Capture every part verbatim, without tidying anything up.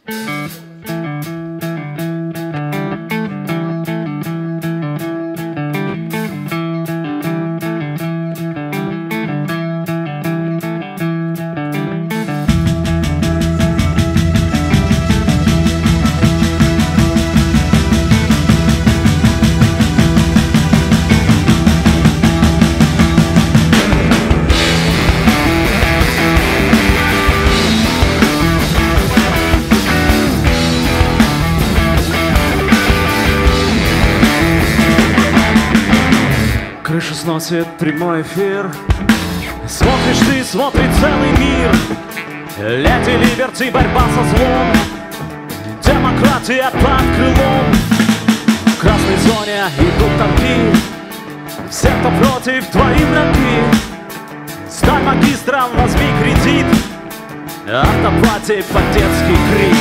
Крышу сносит прямой эфир. Смотришь ты, смотрит целый мир. Лети, либерти, борьба со злом. Демократия под крылом. В красной зоне идут танки. Все, кто против, твои враги. Стань магистром, возьми кредит. Автоплате под детский крик.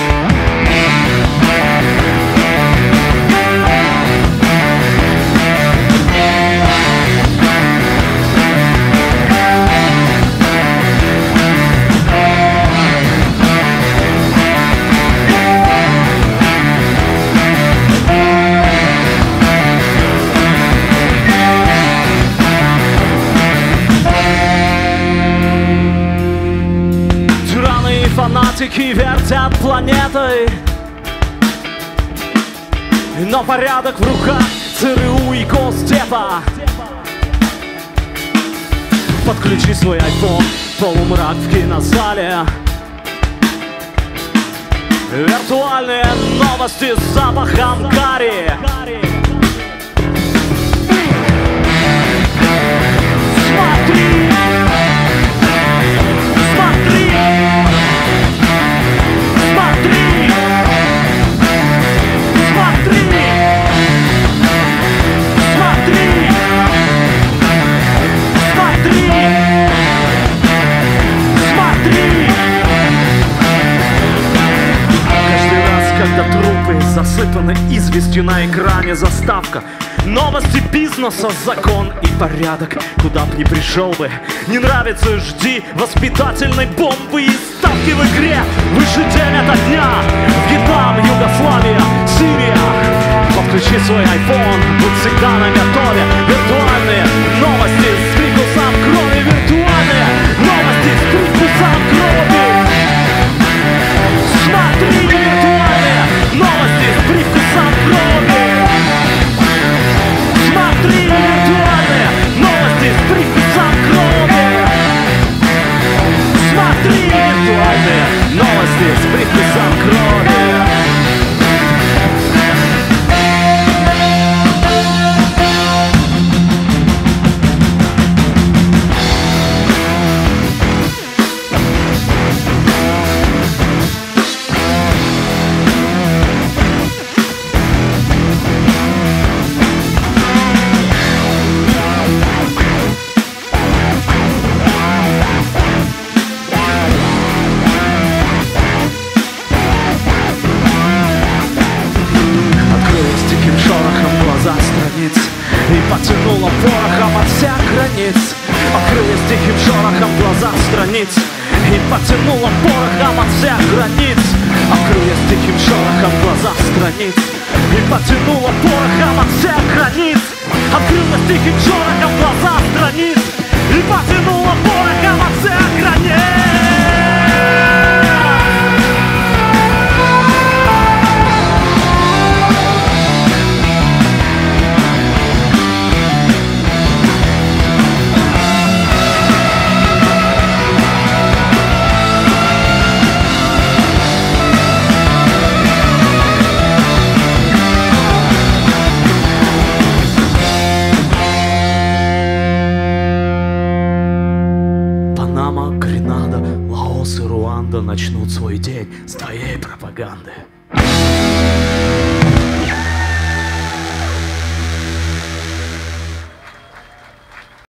Фанатики вертят планетой, но порядок в руках ЦРУ и Госдепа. Подключи свой айфон, полумрак в кинозале. Виртуальные новости с запахом карри. Смотри! Смотри! Смотри! Смотри! Смотри! Смотри! Смотри! Каждый раз, когда трупы засыпаны известью на экране, заставка. Новости бизнеса, закон и порядок. Куда б ни пришел бы, не нравится, жди воспитательной бомбы и ставки в игре. Выше день ото дня. Вьетнам, Югославия, Сирия. Подключи свой айфон, будь всегда на готове. Виртуальные новости с привкусом крови. Виртуальные новости с привкусом крови. Смотри, виртуальные новости с привкусом крови. Смотри, виртуальные новости с привкусом крови. Смотри, виртуальные новости с привкусом крови. И потянуло порохом от всех границ. Открылась тихим шорохом глаза страниц. И потянуло порохом от всех границ. Открылась тихим шорохом глаза страниц. И потянуло порохом от всех границ. Открылась тихим шорохом глаза страниц. И потянуло порохом от всех границ. Начнут свой день с твоей пропаганды.